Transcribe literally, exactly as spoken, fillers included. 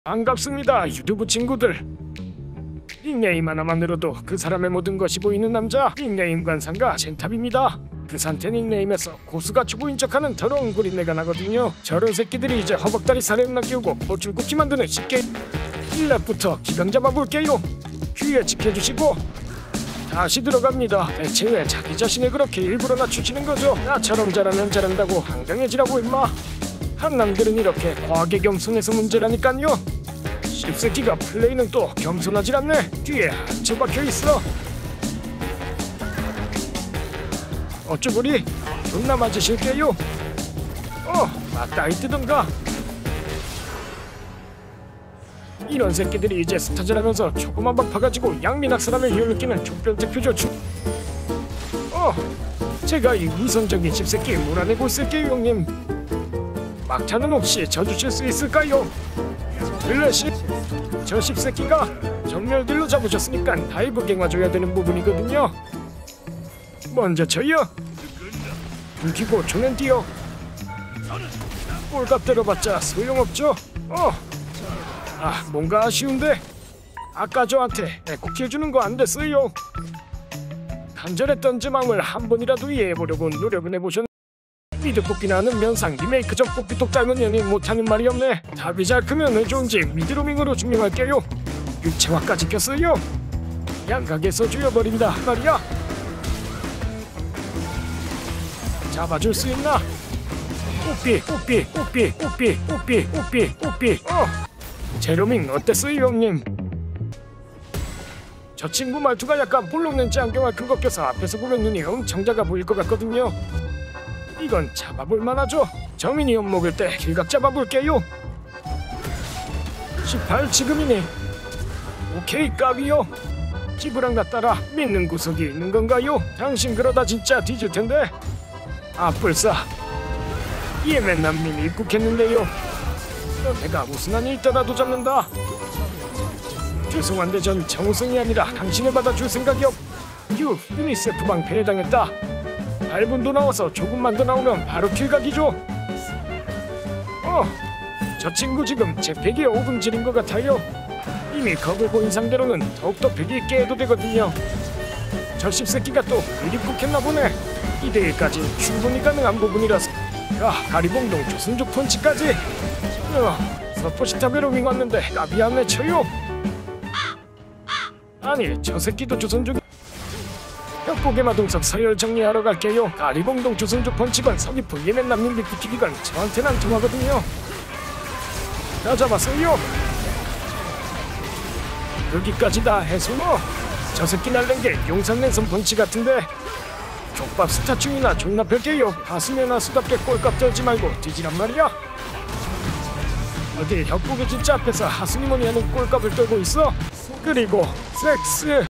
반갑습니다, 유튜브 친구들. 닉네임 하나만으로도 그 사람의 모든 것이 보이는 남자, 닉네임 관상가 젠탑입니다. 그 상태 닉네임에서 고수가 초보인 척하는 더러운 구린내가 나거든요. 저런 새끼들이 이제 허벅다리 살에나 끼우고 보출국기 만드는 쉽게 일 렙부터 기강 잡아볼게요. 귀에 지켜주시고 다시 들어갑니다. 대체 왜 자기 자신을 그렇게 일부러 낮추시는 거죠? 나처럼 잘하면 잘한다고 한강해지라고 임마. 한남들은 이렇게 과하게 겸손해서 문제라니깐요. 씹새끼가 플레이는 또 겸손하질 않네. 뒤에 한채 박혀있어. 어쩌구리 존나 맞으실게요. 어 맞다이 뜨던가. 이런 새끼들이 이제 스타즈라면서 조그만 방 파가지고 양민학사람의 희열을 느끼는 족변대표죠. 주... 어 제가 이 위선적인 씹새끼 몰아내고 있을게요 형님. 막차는 혹시 져주실 수 있을까요? 블래시 저 씹새끼가 정렬들로 잡으셨으니까 다이브 갱화줘야 되는 부분이거든요. 먼저 쳐요. 움키고 조는 뛰어. 꼴값 때려봤자 소용없죠. 어. 아 뭔가 아쉬운데. 아까 저한테 에코킬 주는 거 안 됐어요. 간절했던 제 마음을 한 번이라도 이해해보려고 노력은 해보셨. 미드 뽑기나 하는 면상 리메이크적 뽑기똑 닮은 연인 못하는 말이 없네. 답이 잘 크면 왜 좋은지 미드로밍으로 증명할게요. 육체화까지 꼈어요. 양각에서 죽여버린다 말이야. 잡아줄 수 있나? 뽀삐 뽀삐 뽀삐 뽀삐 뽀삐 뽀삐 뽀삐. 어 제로밍 어땠어요 형님? 저 친구 말투가 약간 볼록렌즈 안경을 큰 거 껴서 앞에서 보면 눈이 엄청 작아 보일 것 같거든요. 이건 잡아볼 만하죠. 정인이 형 먹을 때 길각 잡아볼게요. 십팔 지금이니. 오케이 까비요. 기브랑가 따라 믿는 구석이 있는 건가요? 당신 그러다 진짜 뒤질 텐데. 아 뿔싸. 예맨남님 입국했는데요. 너 내가 무슨 한이 있더라도 잡는다. 죄송한데 전 정우성이 아니라 당신을 받아줄 생각이 없. 휴 유니세프 방패에 당했다. 팔 분도 나와서 조금만 더 나오면 바로 킬각이죠. 어, 저 친구 지금 제 패기에 오금질인 것 같아요. 이미 겁을 보인 상대로는 더욱더 패기 있게 해도 되거든요. 저 씹새끼가 또 일입국했나 보네. 이 대 일까지 충분히 가능한 부분이라서. 아, 가리봉동 조선족 펀치까지. 어, 서포시타베로 윙 왔는데 까비 안 내쳐요. 아니 저 새끼도 조선족. 벽곡의 마동석 서열 정리하러 갈게요. 가리봉동 조선족 펀치건 서귀포 예맨남님 비키기건 저한테는 안 통하거든요. 다 잡았어요. 여기까지 다 해서 뭐. 저 새끼 날린 게 용산랜선 펀치 같은데. 족밥 스타충이나 존나 뺄게요. 가슴에나 수답게 꼴값 떨지 말고 뒤지란 말이야. 어디 벽곡의 진짜 앞에서 하수니머니 하는 꼴값을 떨고 있어? 그리고 섹스.